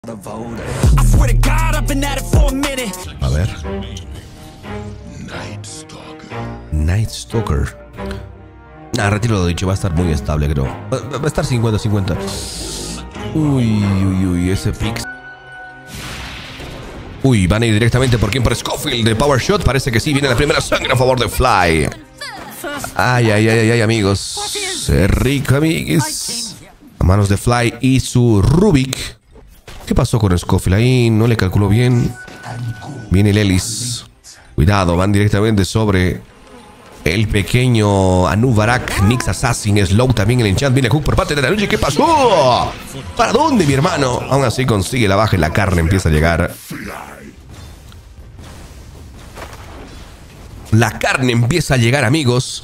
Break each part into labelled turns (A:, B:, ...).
A: A ver. Night Stalker. Retiro lo dicho, va a estar muy estable, creo. Va a estar 50-50. Uy, ese fix. Uy, van a ir directamente por quién, por Scofield de Power Shot. Parece que sí, viene la primera sangre a favor de Fly. Ay, amigos. Rico, amigues. A manos de Fly y su Rubik. ¿Qué pasó con Scofield? Ahí no le calculó bien. Viene Lelis. Cuidado, van directamente sobre el pequeño Anubarak, Nyx Assassin, Slow también el enchant. Viene Hook por parte de la noche. ¿Qué pasó? ¿Para dónde, mi hermano? Aún así consigue la baja y la carne empieza a llegar. La carne empieza a llegar, amigos.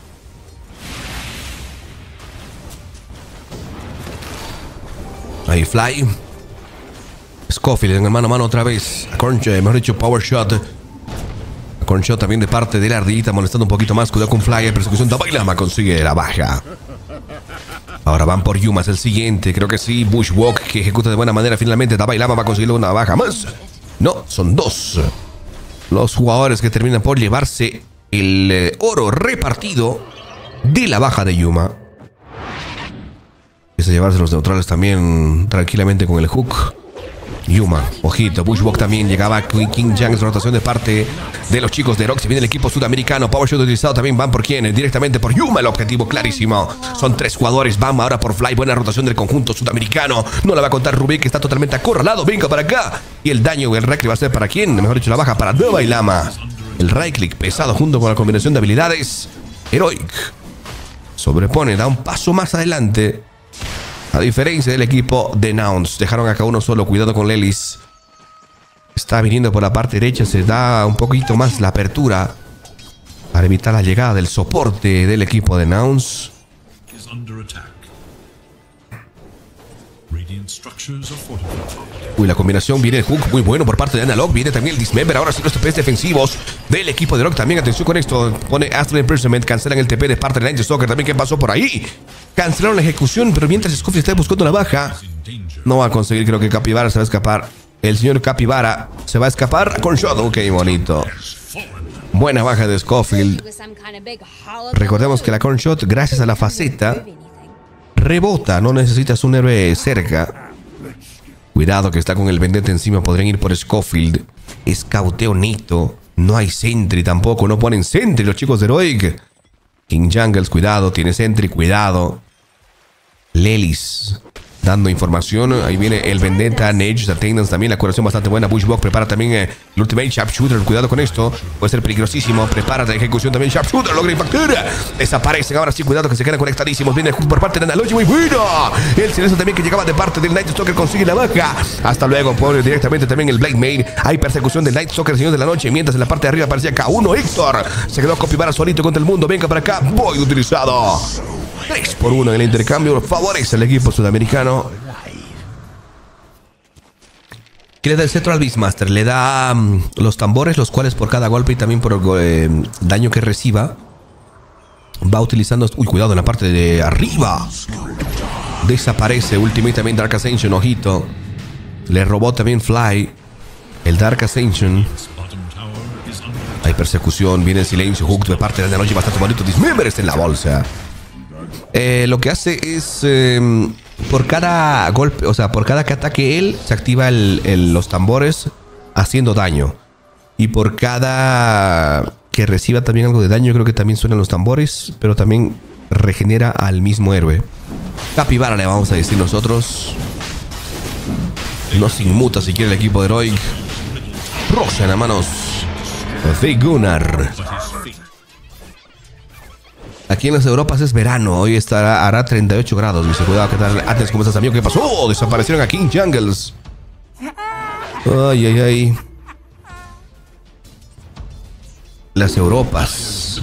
A: Ahí Fly. Scofield en el mano a mano otra vez. Mejor dicho, Power Shot. Cornshot también de parte de la ardillita, molestando un poquito más. Cuidado con Fly. Persecución. Dabailama consigue la baja. Ahora van por Yuma, es el siguiente. Creo que sí. Bushwalk, que ejecuta de buena manera. Finalmente Dabailama va a conseguir una baja más. No, son dos los jugadores que terminan por llevarse el oro repartido de la baja de Yuma. Empieza a llevarse los neutrales también tranquilamente con el hook. Yuma, ojito, Bushwalk también llegaba King Jang, rotación de parte de los chicos de Roxy. Viene el equipo sudamericano, Power Shot utilizado también, van por quién, directamente por Yuma, el objetivo clarísimo. Son tres jugadores, van ahora por Fly, buena rotación del conjunto sudamericano. No la va a contar Rubik, que está totalmente acorralado, venga para acá. Y el daño, el right click va a ser para quién, mejor dicho la baja para Dabailama. El right click pesado junto con la combinación de habilidades. Heroic sobrepone, da un paso más adelante. A diferencia del equipo de Nouns. Dejaron acá uno solo. Cuidado con Lelis. Está viniendo por la parte derecha. Se da un poquito más la apertura para evitar la llegada del soporte del equipo de Nouns. Uy, la combinación viene el hook muy bueno por parte de Analog. Viene también el Dismember. Ahora sí los TPs defensivos del equipo de Rock. También atención con esto. Pone Astral Imprisonment. Cancelan el TP de parte de Night Stalker. También ¿qué pasó por ahí? Cancelaron la ejecución. Pero mientras Scofield está buscando la baja, no va a conseguir. Creo que Capybara se va a escapar. El señor Capybara se va a escapar con shot. Ok, bonito. Buena baja de Scofield. Recordemos que la Corn Shot, gracias a la faceta, rebota, no necesitas un héroe cerca. Cuidado que está con el vendetta encima, podrían ir por Scofield. Escauteo neto. No hay sentry tampoco, no ponen sentry los chicos de Heroic. King Jungles, cuidado, tiene sentry, cuidado. Lelis dando información. Ahí viene el vendetta, Nage, Attendance también, la curación bastante buena. Bushwalk prepara también el ultimate Sharpshooter. Cuidado con esto, puede ser peligrosísimo. Prepara la ejecución también Sharpshooter, logra impactar. Desaparecen, ahora sí, cuidado que se quedan conectadísimos. Viene el hook por parte de Analogy, muy bueno. El silencio también que llegaba de parte del Night Stalker consigue la baja. Hasta luego, pone directamente también el Blade Maid. Hay persecución del Night Stalker, el señor de la noche. Mientras en la parte de arriba aparecía K1 Héctor. Se quedó Capybara solito contra el mundo. Venga para acá, voy utilizado. 3-1 en el intercambio, favorece al equipo sudamericano. ¿Qué le da el cetro al Beastmaster? Le da los tambores, los cuales por cada golpe y también por daño que reciba va utilizando... Uy, cuidado en la parte de arriba. Desaparece. Ultimate también Dark Ascension, ojito. Le robó también Fly el Dark Ascension. Hay persecución, viene el silencio. Hook de parte de la noche bastante bonito. Dismember está en la bolsa. Lo que hace es... por cada golpe, o sea, por cada que ataque él, se activa los tambores haciendo daño. Y por cada que reciba también algo de daño, creo que también suenan los tambores, pero también regenera al mismo héroe. Capybara le vamos a decir nosotros. No se inmuta si quiere el equipo de Heroic. Roshan a manos de Gunnar. Aquí en las Europas es verano. Hoy hará 38 grados. Dice, cuidado, ¿qué tal? Antes, ¿cómo estás, amigo? ¿Qué pasó? Oh, desaparecieron a King Jungles. Ay. Las Europas.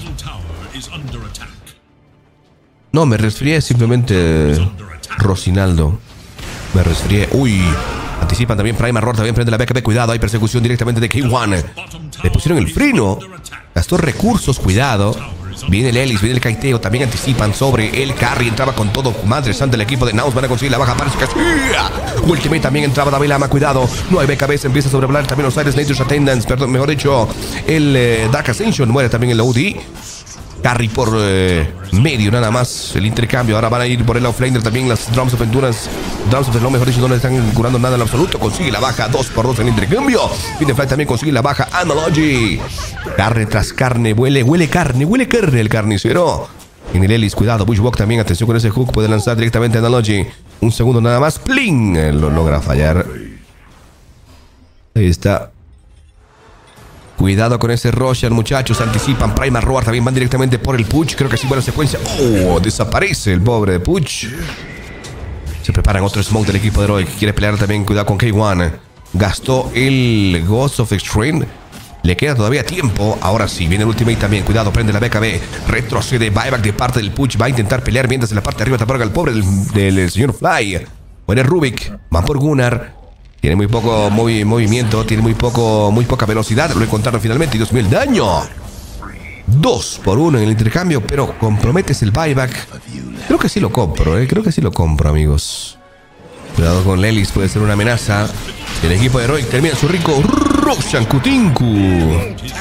A: No, me resfrié simplemente, Rosinaldo. Me resfrié. Uy. Anticipan también Prime Roar, también prende la BKB. Cuidado, hay persecución directamente de K1. Le pusieron el freno. Gastó recursos, cuidado. Viene el Ellis, viene el Kaiteo. También anticipan sobre el carry. Entraba con todo. Madre santa, el equipo de Nouns van a conseguir la baja. Parece que Ultimate también entraba Dalai Lama. Cuidado. No hay BKB. Se empieza a sobrevolar también los aires. Nature's Attendance. Perdón, mejor dicho, el Dark Ascension. Muere también el OD. Carry por medio nada más el intercambio. Ahora van a ir por el offlaner también las Drums of Endurance. Drums of Endurance, mejor dicho, no le están curando nada en absoluto. Consigue la baja 2x2 en el intercambio. Fly también consigue la baja. Analogy. Carne tras carne. Huele carne el carnicero. En el Ellis, cuidado. Bushwalk también. Atención con ese hook. Puede lanzar directamente a Analogy. Un segundo nada más. ¡Pling! Lo logra fallar. Ahí está. Cuidado con ese Roshan, muchachos. Anticipan. Primal Roar también van directamente por el Puch. Creo que sí, buena secuencia. Oh, desaparece el pobre de Puch. Se preparan otro smoke del equipo de Heroic. Quiere pelear también. Cuidado con K1. Gastó el Ghost of Extreme. Le queda todavía tiempo. Ahora sí, viene el ultimate también. Cuidado, prende la BKB. Retrocede. Buyback de parte del Puch. Va a intentar pelear mientras en la parte de arriba taparga el pobre del señor Fly. Muere Rubik. Van por Gunnar. Tiene muy poco movimiento, tiene muy poca velocidad. Lo encontraron finalmente. Dios mío, el daño. 2-1 en el intercambio, pero comprometes el buyback. Creo que sí lo compro, creo que sí lo compro, amigos. Cuidado con Lelis, puede ser una amenaza. El equipo de Heroic termina su rico Roshan Kutinku.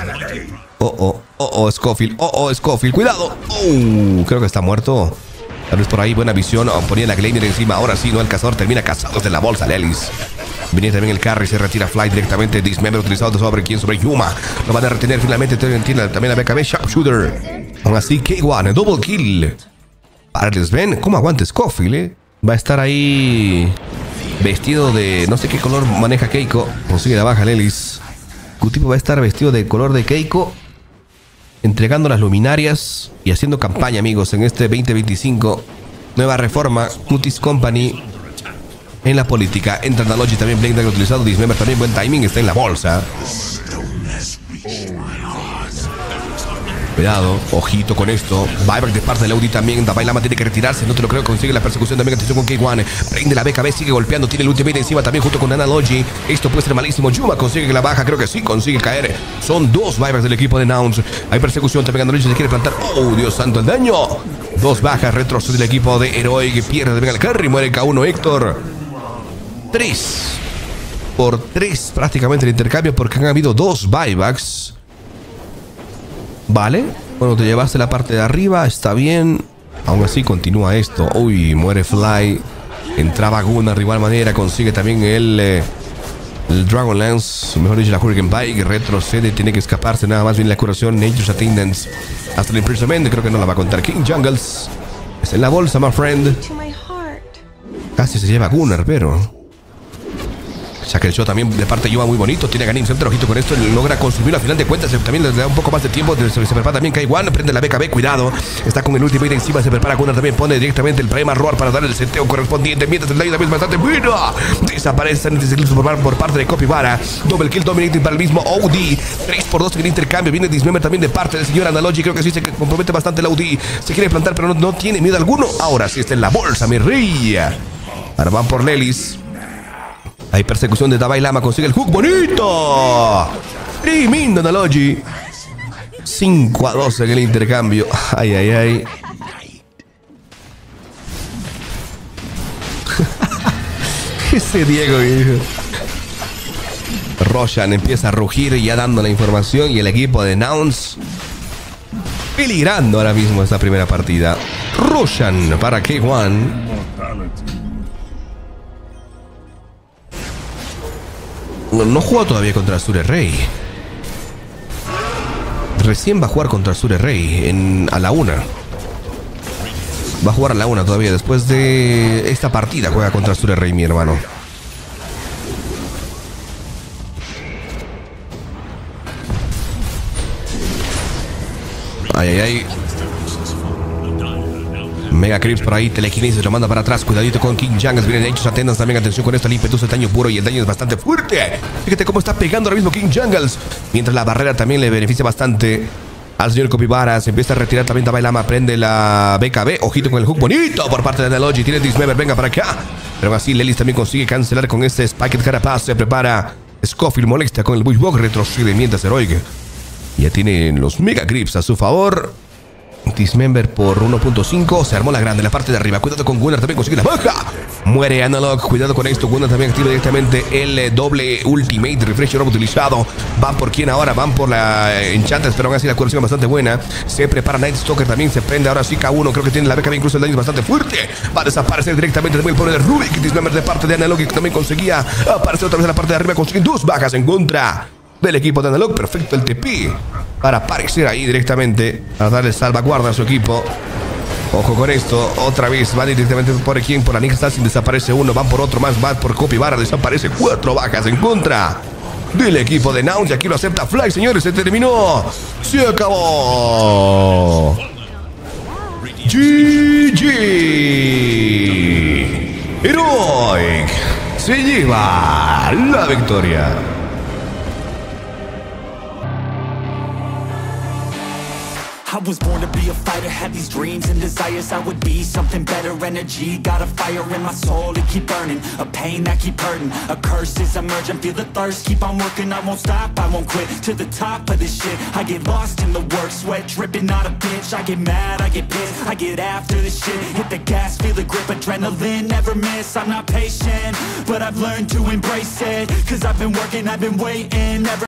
A: Scofield. Scofield, cuidado. Creo que está muerto. Tal vez por ahí, buena visión. Ponía la Glacier encima. Ahora sí, no, el cazador termina cazado desde la bolsa, Lelis. Viene también el carry, se retira Fly directamente. Dismember utilizado sobre Yuma. Lo van a retener finalmente. Tiene también la BKB Sharpshooter. Aún así, K1, double kill. Parles, ven cómo aguanta Scofield, Va a estar ahí vestido de no sé qué color maneja Keiko. Consigue la baja Lelis. Q-Tipo va a estar vestido de color de Keiko, entregando las luminarias y haciendo campaña, amigos, en este 2025. Nueva reforma, Cutis Company en la política. Entra Analogy también, Blade utilizado. Dismember también, buen timing, está en la bolsa. Cuidado, ojito con esto. Buyback de parte de Audi también. Dalai Lama tiene que retirarse, no te lo creo. Consigue la persecución también. Atención con K1. Prende la BKB, sigue golpeando. Tiene el ultimate encima también junto con Analogy. Esto puede ser malísimo. Yuma consigue que la baja. Creo que sí consigue caer. Son 2 buybacks del equipo de Nouns. Hay persecución también. Analogy se quiere plantar. Oh, Dios santo, el daño. 2 bajas. Retrocede del equipo de Heroic. Pierde también el carry. Muere K1 Héctor. 3 por 3 prácticamente el intercambio, porque han habido 2 buybacks. Vale, bueno, te llevaste la parte de arriba, está bien. Aún así continúa esto. Uy, muere Fly. Entraba Gunnar de igual manera. Consigue también el Dragonlance, mejor dicho la Hurricane Bike. Retrocede, tiene que escaparse. Nada más viene la curación. Nature's Attendance hasta el imprisonment. Creo que no la va a contar. King Jungles está en la bolsa, my friend. Casi se lleva Gunnar, pero saca el show también de parte de Yuma, muy bonito. Tiene a Ganim centro, ojito con esto. Logra consumir a final de cuentas. También le da un poco más de tiempo. Se prepara también K1. Prende la BKB, cuidado. Está con el ultimate encima. Se prepara Gunnar también. Pone directamente el Primal Roar para darle el seteo correspondiente. Mientras el daño también es bastante bueno. Desaparece por parte de Copivara. Double kill dominating para el mismo OD. 3-2 en el intercambio. Viene Dismember también de parte del señor Analogy. Creo que sí se compromete bastante el OD. Se quiere plantar, pero no tiene miedo alguno. Ahora sí está en la bolsa, mi rey. Ahora van por Lelis. Hay persecución de Dalai Lama. Consigue el hook. ¡Bonito! Tremendo Analogy. 5-2 en el intercambio. Ay, ay, ay. Ese Diego, hijo. Roshan empieza a rugir ya dando la información. Y el equipo de Nouns peligrando ahora mismo esta primera partida. Roshan para K1. No juega todavía contra Azure Rey. Recién va a jugar contra Azure Rey a la 1. Va a jugar a la 1 todavía. Después de esta partida juega contra Azure Rey, mi hermano. Ay, ay, ay. Mega Creeps por ahí, telequinesis lo manda para atrás. Cuidadito con King Jungles. Vienen hechos atendas también. Atención con esto, el impetuoso daño puro y el daño es bastante fuerte. Fíjate cómo está pegando ahora mismo King Jungles. Mientras la barrera también le beneficia bastante al señor Copivara. Se empieza a retirar también Dalai Lama. Prende la BKB. Ojito con el hook bonito por parte de Analogy. Tiene Dismember, venga para acá. Pero así Lelis también consigue cancelar con este Spiked Carapaz. Se prepara Scofield, molesta con el Bushwalk. Retrocede mientras Heroic ya tienen los Mega Creeps a su favor. Dismember por 1.5. Se armó la grande en la parte de arriba. Cuidado con Gunnar, también consigue la baja. Muere Analog. Cuidado con esto. Gunnar también activa directamente el doble ultimate refresh orb utilizado. Van por quién ahora. Van por la Enchantress, pero aún así la curación bastante buena. Se prepara Night Stalker también. Se prende ahora sí K1. Creo que tiene la beca. Incluso el daño es bastante fuerte. Va a desaparecer directamente también el poder de Rubik. Dismember de parte de Analog, que también conseguía aparecer otra vez en la parte de arriba. Consigue 2 bajas en contra del equipo de Analog. Perfecto el TP para aparecer ahí directamente a darle salvaguarda a su equipo. Ojo con esto, otra vez van directamente por quién, por la Nick Assassin, desaparece uno, van por otro más, van por Copy Barra, desaparece 4 bajas en contra del equipo de Nouns. Y aquí lo acepta Fly, señores, se terminó, se acabó. GG. Heroic se lleva la victoria.
B: I was born to be a fighter, had these dreams and desires. I would be something better, energy, got a fire in my soul to keep burning, a pain that keep hurting, a curse is emerging, feel the thirst, keep on working, I won't stop, I won't quit, to the top of this shit, I get lost in the work, sweat dripping, not a bitch, I get mad, I get pissed, I get after this shit, hit the gas, feel the grip, adrenaline, never miss, I'm not patient, but I've learned to embrace it, cause I've been working, I've been waiting, never